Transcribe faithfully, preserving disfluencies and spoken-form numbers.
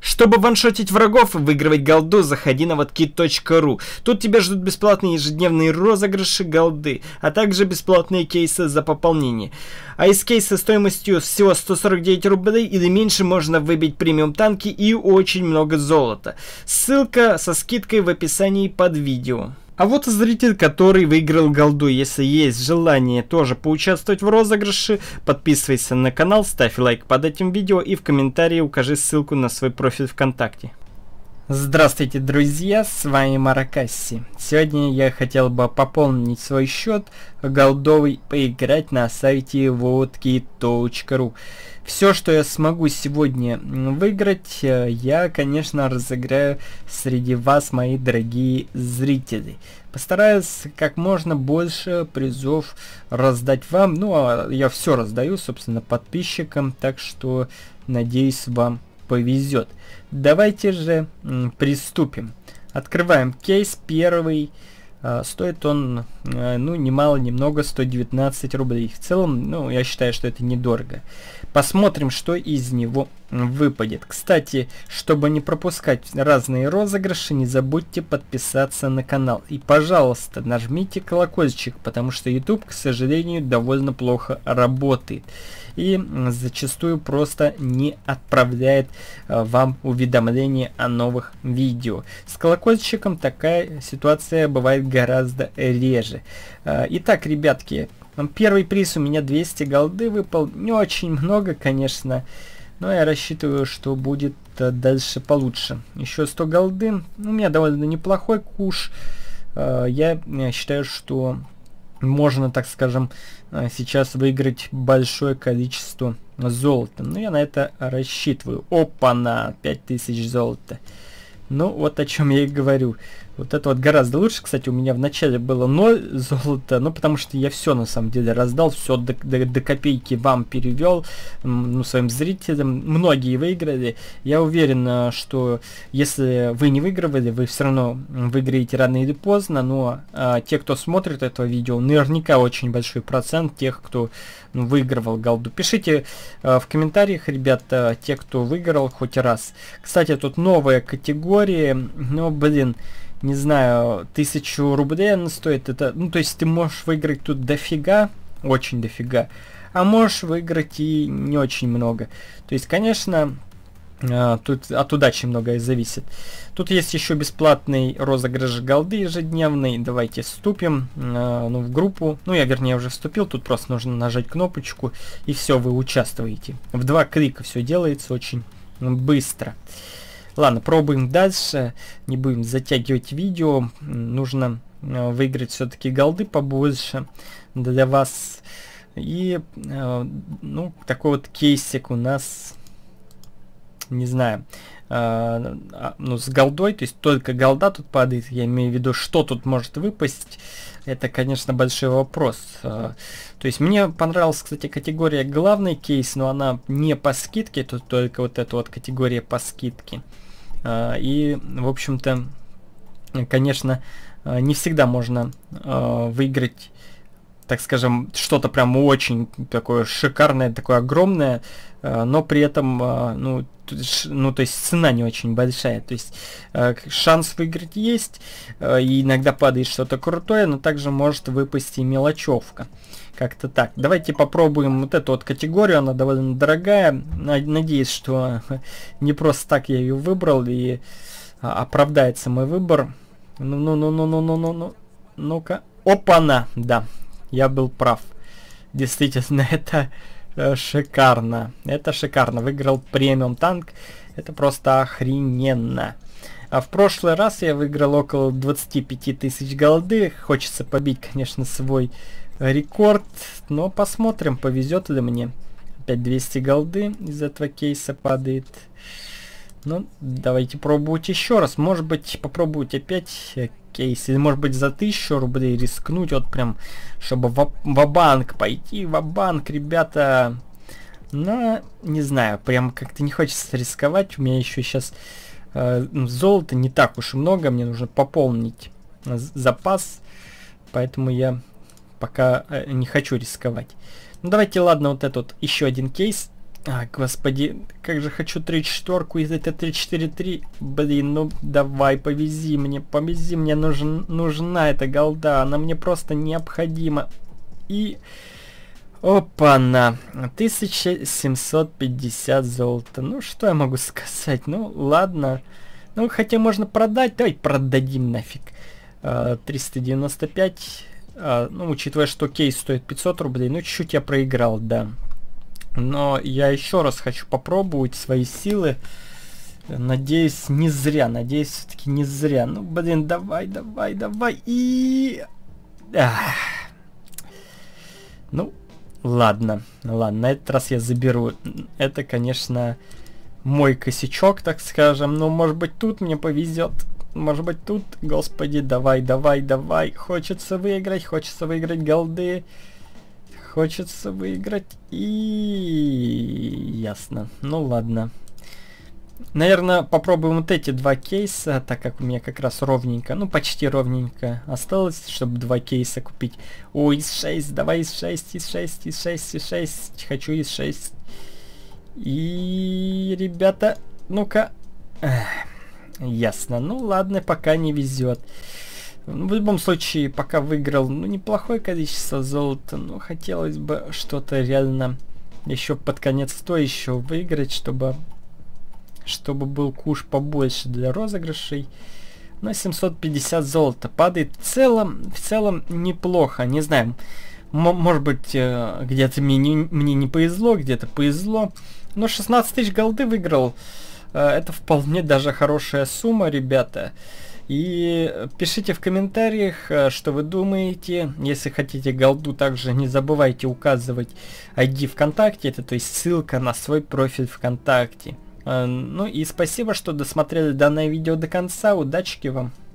Чтобы ваншотить врагов и выигрывать голду, заходи на водкит точка ру. Тут тебя ждут бесплатные ежедневные розыгрыши голды, а также бесплатные кейсы за пополнение. А из кейса стоимостью всего сто сорок девять рублей или меньше можно выбить премиум танки и очень много золота. Ссылка со скидкой в описании под видео. А вот и зритель, который выиграл голду. Если есть желание тоже поучаствовать в розыгрыше, подписывайся на канал, ставь лайк под этим видео и в комментарии укажи ссылку на свой профиль ВКонтакте. Здравствуйте, друзья, с вами Маракасси. Сегодня я хотел бы пополнить свой счет голдовый, поиграть на сайте водкит точка ру. Все, что я смогу сегодня выиграть, я, конечно, разыграю среди вас, мои дорогие зрители. Постараюсь как можно больше призов раздать вам. Ну, а я все раздаю, собственно, подписчикам, так что, надеюсь, вам повезет. Давайте же приступим. Открываем кейс первый. Uh, стоит он, uh, ну, немало, немного, сто девятнадцать рублей. В целом, ну, я считаю, что это недорого. Посмотрим, что из него выпадет. Кстати, чтобы не пропускать разные розыгрыши, не забудьте подписаться на канал. И, пожалуйста, нажмите колокольчик, потому что YouTube, к сожалению, довольно плохо работает. И зачастую просто не отправляет uh, вам уведомления о новых видео. С колокольчиком такая ситуация бывает гораздо реже. Uh, итак, ребятки, первый приз у меня двести голды выпал. Не очень много, конечно, но я рассчитываю, что будет uh, дальше получше. Еще сто голды. У меня довольно неплохой куш. Uh, я, я считаю, что можно, так скажем, сейчас выиграть большое количество золота. Но я на это рассчитываю. Опа-на! пять тысяч золота. Ну, вот о чем я и говорю. Вот это вот гораздо лучше. Кстати, у меня в начале было ноль золота, ну, потому что я все, на самом деле, раздал, все до, до, до копейки вам перевел, ну, своим зрителям. Многие выиграли. Я уверен, что если вы не выигрывали, вы все равно выиграете рано или поздно, но а, те, кто смотрит это видео, наверняка очень большой процент тех, кто, ну, выигрывал голду. Пишите а, в комментариях, ребята, те, кто выиграл хоть раз. Кстати, тут новая категория, но, блин, не знаю, тысячу рублей она стоит. Это, ну, то есть ты можешь выиграть тут дофига, очень дофига, а можешь выиграть и не очень много. То есть, конечно, э, тут от удачи многое зависит. Тут есть еще бесплатный розыгрыш голды ежедневный. Давайте вступим э, ну, в группу. Ну, я, вернее, уже вступил. Тут просто нужно нажать кнопочку, и все, вы участвуете. В два клика все делается очень быстро. Ладно, пробуем дальше, не будем затягивать видео, нужно э, выиграть все-таки голды побольше для вас. И, э, ну, такой вот кейсик у нас, не знаю, э, ну, с голдой, то есть только голда тут падает, я имею в виду, что тут может выпасть. Это, конечно, большой вопрос. То есть мне понравилась, кстати, категория главный кейс, но она не по скидке, тут только вот эта вот категория по скидке. И, в общем-то, конечно, не всегда можно выиграть, так скажем, что-то прям очень такое шикарное, такое огромное, но при этом, ну, ну, то есть цена не очень большая. То есть шанс выиграть есть, и иногда падает что-то крутое, но также может выпасть и мелочевка. Как-то так. Давайте попробуем вот эту вот категорию, она довольно дорогая. Надеюсь, что не просто так я ее выбрал и оправдается мой выбор. Ну-ну-ну-ну-ну-ну-ну. Ну-ка. Опа-на! Да, я был прав. Действительно, это шикарно. Это шикарно. Выиграл премиум танк. Это просто охрененно. А в прошлый раз я выиграл около двадцати пяти тысяч голды. Хочется побить, конечно, свой рекорд, но посмотрим, повезет ли мне. Опять двести голды из этого кейса падает. Ну, давайте пробовать еще раз. Может быть, попробовать опять кейс. Или, может быть, за тысячу рублей рискнуть. Вот прям, чтобы ва-банк пойти. Ва-банк, ребята. Но, не знаю, прям как-то не хочется рисковать. У меня еще сейчас э, золота не так уж и много. Мне нужно пополнить запас. Поэтому я пока э, не хочу рисковать. Ну, давайте, ладно, вот этот вот еще один кейс А, господи, как же хочу три четверку из этой три четыре три. Блин, ну давай, повези мне, повези мне, нужен, нужна эта голда, она мне просто необходима. И... Опа-на, тысяча семьсот пятьдесят золота. Ну, что я могу сказать? Ну, ладно. Ну, хотя можно продать. Давай продадим нафиг. А, триста девяносто пять. А, ну, учитывая, что кейс стоит пятьсот рублей. Ну, чуть-чуть я проиграл, да. Но я еще раз хочу попробовать свои силы. Надеюсь, не зря. Надеюсь, все-таки не зря. Ну, блин, давай, давай, давай. И... Ах. Ну... Ладно, ладно, на этот раз я заберу. Это, конечно, мой косячок, так скажем. Но, может быть, тут мне повезет. Может быть, тут, господи, давай, давай, давай. Хочется выиграть, хочется выиграть голды. Хочется выиграть и... Ясно. Ну, ладно. Наверное, попробуем вот эти два кейса, так как у меня как раз ровненько, ну почти ровненько осталось, чтобы два кейса купить. О, из шесть, давай из шесть, из шесть, из шесть, из шесть, хочу из шесть. И, ребята, ну-ка, ясно, ну ладно, пока не везет. В любом случае, пока выиграл, ну неплохое количество золота, но хотелось бы что-то реально еще под конец то еще выиграть, чтобы... чтобы был куш побольше для розыгрышей. Но семьсот пятьдесят золота падает. В целом, в целом неплохо. Не знаю, может быть, э, где-то мне не, мне не повезло, где-то повезло. Но шестнадцать тысяч голды выиграл. Э, это вполне даже хорошая сумма, ребята. И пишите в комментариях, что вы думаете. Если хотите голду, также не забывайте указывать ай ди ВКонтакте. Это то есть ссылка на свой профиль ВКонтакте. Ну и спасибо, что досмотрели данное видео до конца. Удачи вам!